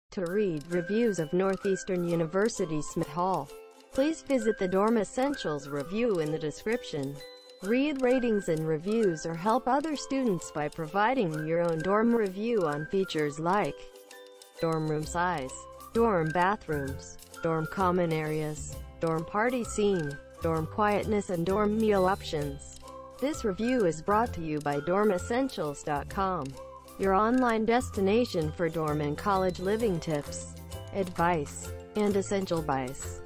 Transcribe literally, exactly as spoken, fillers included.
To read reviews of Northeastern University Smith Hall, please visit the Dorm Essentials review in the description. Read ratings and reviews or help other students by providing your own dorm review on features like dorm room size, dorm bathrooms, dorm common areas, dorm party scene, dorm quietness and dorm meal options. This review is brought to you by dorm essentials dot com, your online destination for dorm and college living tips, advice, and essential buys.